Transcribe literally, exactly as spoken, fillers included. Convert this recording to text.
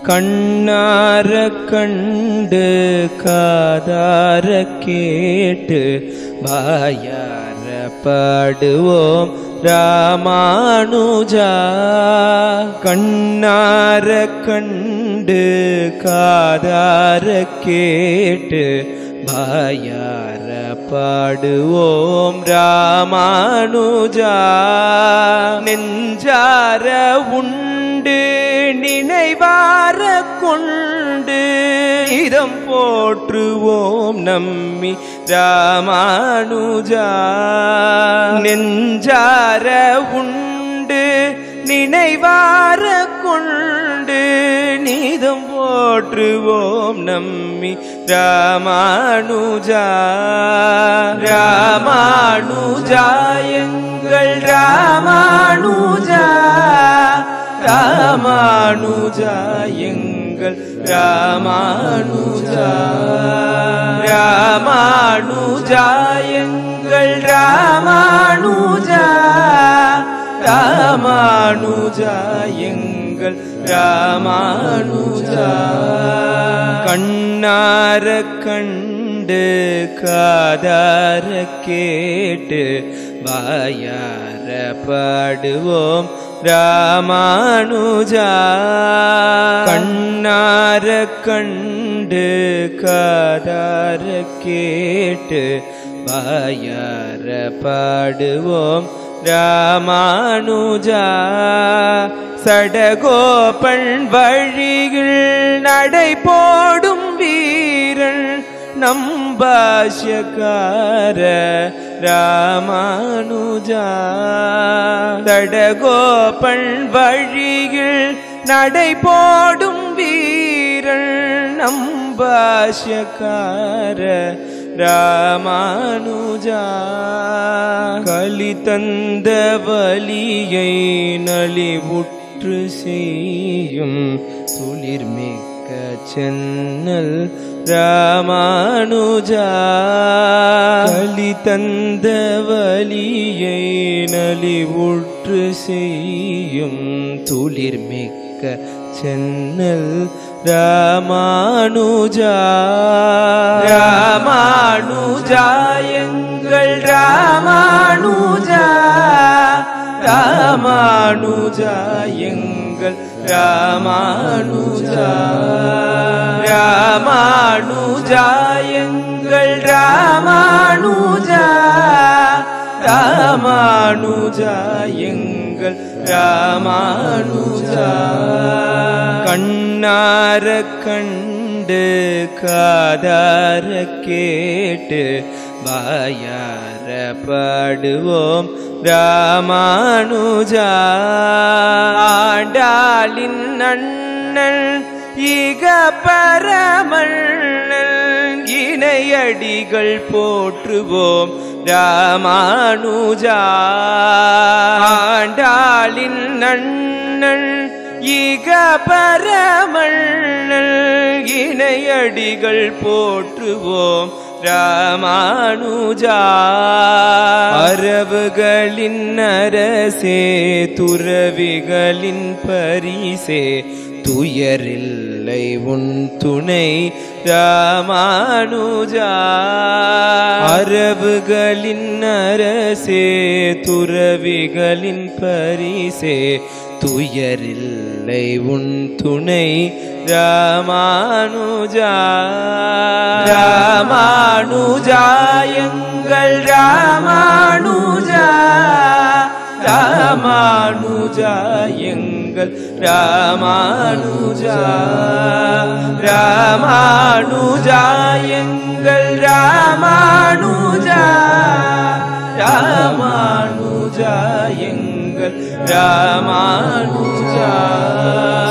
கண்ணார கண்டு காதார கேட்டு வாயார பாடுவோம் ராமானுஜா. கண்ணார கண்டு காதார கேட்டு வாயார பாடுவோம் ராமானுஜா. நெஞ்சார உண்டு நினைவார கொண்டு இதம் போற்றுவோம் நம்மி ராமானுஜா. நெஞ்சார உண்டு நினைவார கொண்டு நீதம் போற்றுவோம் நம்மி ராமானுஜா. ராமானுஜா எங்கள் ராமானுஜா. ராமானுஜா எங்கள் ராமானுஜா. ராமானுஜா எங்கள் ராமானுஜா. ராமானுஜா எங்கள் ராமானுஜா. கண்ணார கண்டு காதார கேட்டு வாயார பாடுவோம் ராமானுஜா. கண்ணார கண்டு காதார கேட்டு வாயார பாடுவோம் ராமானுஜா. சடகோபன் வழியில் நடை போடும் வீரன் நம்பாஷ்யக்கார ராமானுஜா. சடகோபன் வழியில் நடை போடும் வீரன் நம்பாஷ்யக்கார ராமானுஜா. கலி தந்த வலியை நலிவுற்று செய்யும் துளிர்மிக்க சென்னல் ராமானுஜா. கலி தந்த வலியை நலிவுற்று செய்யும் துளிர்மிக்க சென்னல் ராமானுஜா. ராமானுஜா எங்கள் ராமானுஜா. ராமானுஜா எங்கள் ராமானுஜா. ராமானுஜா எங்கள் ராமானுஜா. ராமானுஜா எங்கள் ராமானுஜா. கண்ணார கண்டு காதார கேட்டு வாயார பாடுவோம் ராமானுஜா. ஆண்டாளின் அண்ணன் ஈக பரமண்ணன் இணையடிகள் போற்றுவோம் ராமானுஜா. ஆண்டாளின் அண்ணன் ஈக பரமண்ணன் இணையடிகள் போற்றுவோம் ராமானுஜா. அரவுகளின் அரசே துறவிகளின் பரிசே துயரில்லை உன் துணை ராமானுஜா. அரவுகளின் அரசே துறவிகளின் பரிசே துயரில்லை உன் துணை ராமானுஜா. ராமானுஜா எங்கள் ராமானுஜா. ராமானுஜா எங்கள் ராமானுஜா. ராமானுஜா எங்கள் ராமானுஜா. ராமானுஜா எங்கள் ராமானுஜா.